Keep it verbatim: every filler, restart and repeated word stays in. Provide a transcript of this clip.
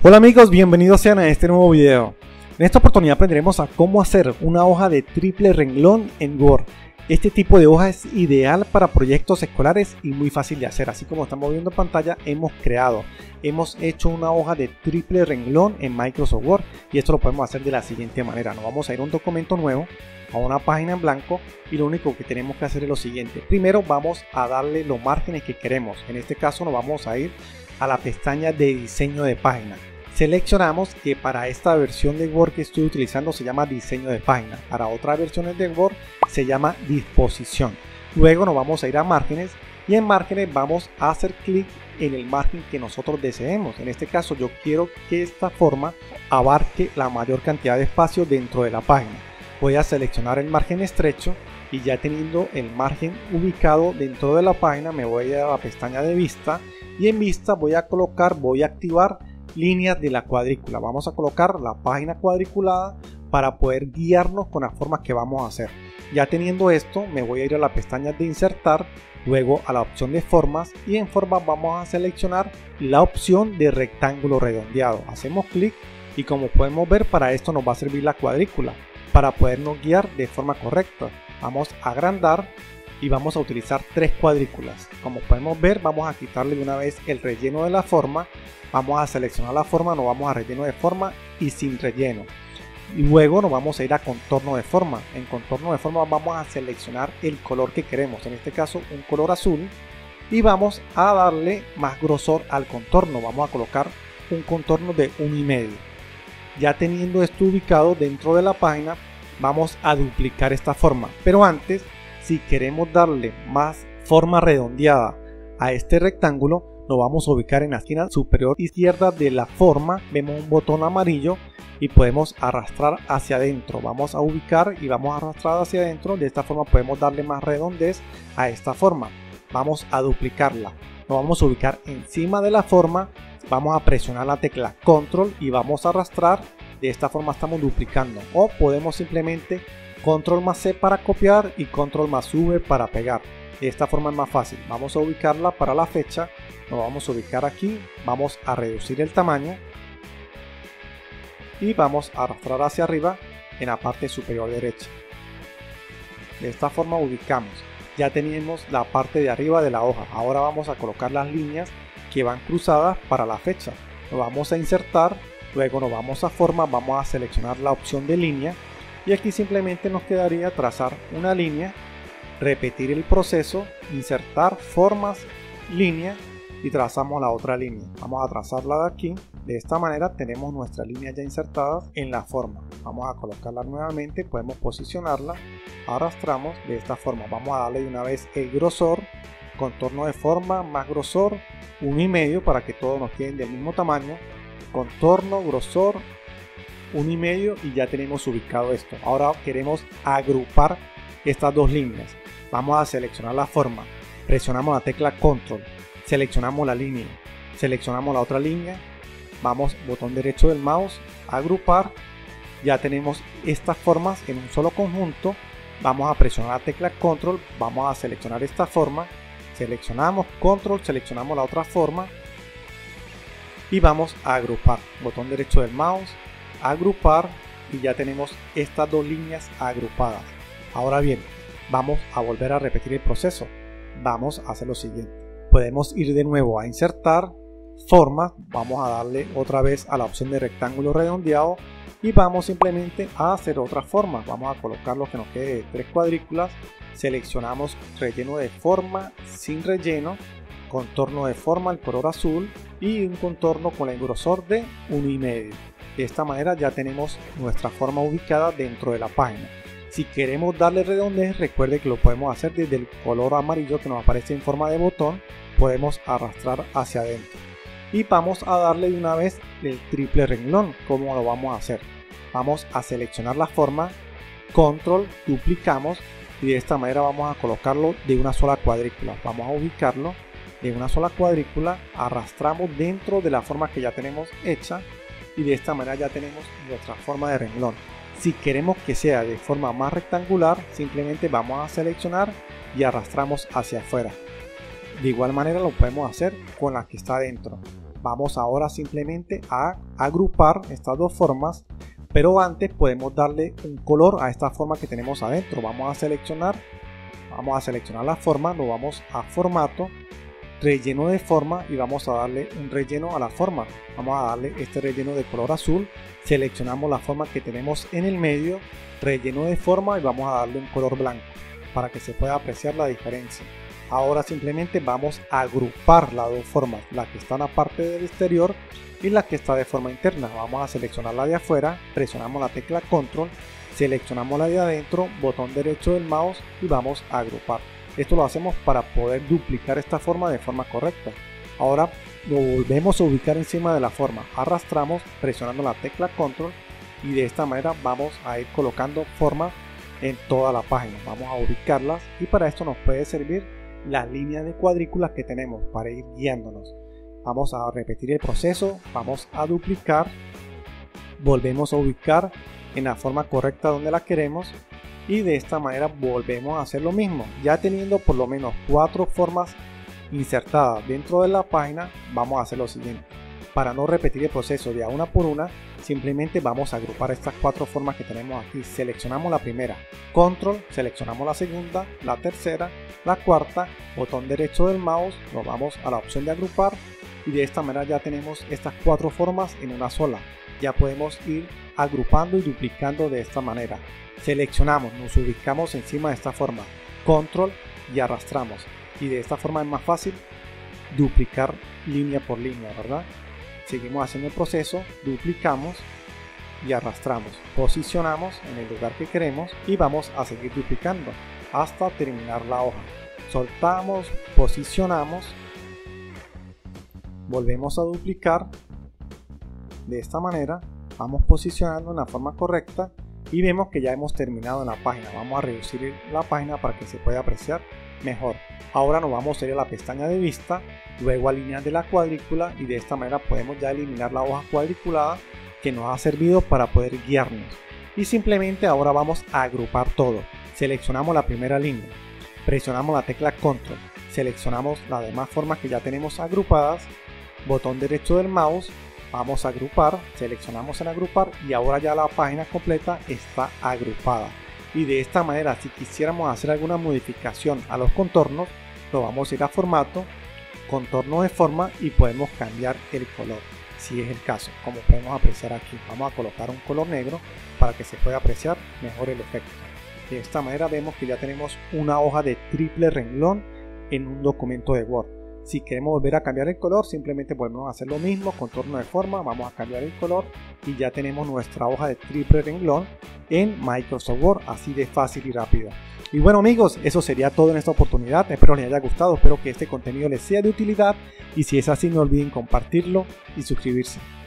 Hola amigos, bienvenidos sean a este nuevo video. En esta oportunidad aprenderemos a cómo hacer una hoja de triple renglón en Word. Este tipo de hoja es ideal para proyectos escolares y muy fácil de hacer. Así como estamos viendo en pantalla, hemos creado, hemos hecho una hoja de triple renglón en Microsoft Word y esto lo podemos hacer de la siguiente manera. Nos vamos a ir a un documento nuevo, a una página en blanco y lo único que tenemos que hacer es lo siguiente. Primero vamos a darle los márgenes que queremos. En este caso nos vamos a ir a la pestaña de diseño de página. Seleccionamos que para esta versión de Word que estoy utilizando se llama diseño de página. Para otras versiones de Word se llama disposición. Luego nos vamos a ir a márgenes y en márgenes vamos a hacer clic en el margen que nosotros deseemos. En este caso yo quiero que esta forma abarque la mayor cantidad de espacio dentro de la página. Voy a seleccionar el margen estrecho y ya teniendo el margen ubicado dentro de la página me voy a ir a la pestaña de vista y en vista voy a colocar, voy a activar líneas de la cuadrícula. Vamos a colocar la página cuadriculada para poder guiarnos con las formas que vamos a hacer. Ya teniendo esto me voy a ir a la pestaña de insertar, luego a la opción de formas y en formas vamos a seleccionar la opción de rectángulo redondeado. Hacemos clic y como podemos ver para esto nos va a servir la cuadrícula para podernos guiar de forma correcta. Vamos a agrandar y vamos a utilizar tres cuadrículas. Como podemos ver vamos a quitarle de una vez el relleno de la forma. Vamos a seleccionar la forma, nos vamos a relleno de forma y sin relleno. Y luego nos vamos a ir a contorno de forma. En contorno de forma vamos a seleccionar el color que queremos, en este caso un color azul. Y vamos a darle más grosor al contorno. Vamos a colocar un contorno de uno y medio. Ya teniendo esto ubicado dentro de la página, vamos a duplicar esta forma. Pero antes, si queremos darle más forma redondeada a este rectángulo, nos vamos a ubicar en la esquina superior izquierda de la forma, vemos un botón amarillo y podemos arrastrar hacia adentro. Vamos a ubicar y vamos a arrastrar hacia adentro. De esta forma podemos darle más redondez a esta forma. Vamos a duplicarla. Nos vamos a ubicar encima de la forma. Vamos a presionar la tecla control y vamos a arrastrar. De esta forma estamos duplicando. O podemos simplemente control más C para copiar y control más V para pegar. De esta forma es más fácil. Vamos a ubicarla para la fecha. Nos vamos a ubicar aquí. Vamos a reducir el tamaño. Y vamos a arrastrar hacia arriba en la parte superior derecha. De esta forma ubicamos. Ya tenemos la parte de arriba de la hoja. Ahora vamos a colocar las líneas que van cruzadas para la fecha. Nos vamos a insertar. Luego nos vamos a forma. Vamos a seleccionar la opción de línea. Y aquí simplemente nos quedaría trazar una línea. Repetir el proceso, insertar formas, línea y trazamos la otra línea. Vamos a trazarla de aquí. De esta manera tenemos nuestras líneas ya insertadas en la forma. Vamos a colocarla nuevamente, podemos posicionarla, arrastramos de esta forma. Vamos a darle de una vez el grosor, contorno de forma, más grosor, uno y medio para que todos nos queden del mismo tamaño. Contorno, grosor, uno y medio y ya tenemos ubicado esto. Ahora queremos agrupar estas dos líneas. Vamos a seleccionar la forma, presionamos la tecla control, seleccionamos la línea, seleccionamos la otra línea, vamos botón derecho del mouse, agrupar, ya tenemos estas formas en un solo conjunto. Vamos a presionar la tecla control, vamos a seleccionar esta forma, seleccionamos control, seleccionamos la otra forma y vamos a agrupar, botón derecho del mouse, agrupar y ya tenemos estas dos líneas agrupadas. Ahora bien, vamos a volver a repetir el proceso. Vamos a hacer lo siguiente. Podemos ir de nuevo a insertar, formas, vamos a darle otra vez a la opción de rectángulo redondeado y vamos simplemente a hacer otra forma. Vamos a colocar lo que nos quede de tres cuadrículas. Seleccionamos relleno de forma, sin relleno, contorno de forma, el color azul y un contorno con el grosor de uno y medio. De esta manera ya tenemos nuestra forma ubicada dentro de la página. Si queremos darle redondez, recuerde que lo podemos hacer desde el color amarillo que nos aparece en forma de botón. Podemos arrastrar hacia adentro. Y vamos a darle de una vez el triple renglón. ¿Cómo lo vamos a hacer? Vamos a seleccionar la forma, control, duplicamos y de esta manera vamos a colocarlo de una sola cuadrícula. Vamos a ubicarlo de una sola cuadrícula, arrastramos dentro de la forma que ya tenemos hecha y de esta manera ya tenemos nuestra forma de renglón. Si queremos que sea de forma más rectangular, simplemente vamos a seleccionar y arrastramos hacia afuera. De igual manera lo podemos hacer con la que está dentro. Vamos ahora simplemente a agrupar estas dos formas, pero antes podemos darle un color a esta forma que tenemos adentro. Vamos a seleccionar, vamos a seleccionar la forma, lo vamos a formato, relleno de forma y vamos a darle un relleno a la forma. Vamos a darle este relleno de color azul, seleccionamos la forma que tenemos en el medio, relleno de forma y vamos a darle un color blanco para que se pueda apreciar la diferencia. Ahora simplemente vamos a agrupar las dos formas, la que está en la parte del exterior y la que está de forma interna. Vamos a seleccionar la de afuera, presionamos la tecla control, seleccionamos la de adentro, botón derecho del mouse y vamos a agrupar. Esto lo hacemos para poder duplicar esta forma de forma correcta. Ahora lo volvemos a ubicar encima de la forma, arrastramos presionando la tecla control y de esta manera vamos a ir colocando formas en toda la página. Vamos a ubicarlas y para esto nos puede servir la línea de cuadrículas que tenemos para ir guiándonos. Vamos a repetir el proceso, vamos a duplicar, volvemos a ubicar en la forma correcta donde la queremos y de esta manera volvemos a hacer lo mismo. Ya teniendo por lo menos cuatro formas insertadas dentro de la página, vamos a hacer lo siguiente. Para no repetir el proceso de a una por una, simplemente vamos a agrupar estas cuatro formas que tenemos aquí. Seleccionamos la primera, control, seleccionamos la segunda, la tercera, la cuarta, botón derecho del mouse, nos vamos a la opción de agrupar y de esta manera ya tenemos estas cuatro formas en una sola. Ya podemos ir agrupando y duplicando de esta manera. Seleccionamos, nos ubicamos encima de esta forma, control y arrastramos. Y de esta forma es más fácil duplicar línea por línea, ¿verdad? Seguimos haciendo el proceso, duplicamos y arrastramos, posicionamos en el lugar que queremos y vamos a seguir duplicando hasta terminar la hoja. Soltamos, posicionamos, volvemos a duplicar. De esta manera vamos posicionando en la forma correcta y vemos que ya hemos terminado en la página. Vamos a reducir la página para que se pueda apreciar mejor. Ahora nos vamos a ir a la pestaña de vista, luego a líneas de la cuadrícula y de esta manera podemos ya eliminar la hoja cuadriculada que nos ha servido para poder guiarnos. Y simplemente ahora vamos a agrupar todo. Seleccionamos la primera línea, presionamos la tecla control, seleccionamos las demás formas que ya tenemos agrupadas, botón derecho del mouse, vamos a agrupar, seleccionamos en agrupar y ahora ya la página completa está agrupada. Y de esta manera, si quisiéramos hacer alguna modificación a los contornos, lo vamos a ir a formato, contorno de forma y podemos cambiar el color si es el caso, como podemos apreciar aquí. Vamos a colocar un color negro para que se pueda apreciar mejor el efecto. De esta manera vemos que ya tenemos una hoja de triple renglón en un documento de Word. Si queremos volver a cambiar el color, simplemente volvemos a hacer lo mismo, contorno de forma, vamos a cambiar el color y ya tenemos nuestra hoja de triple renglón en Microsoft Word, así de fácil y rápido. Y bueno amigos, eso sería todo en esta oportunidad, espero les haya gustado, espero que este contenido les sea de utilidad y si es así no olviden compartirlo y suscribirse.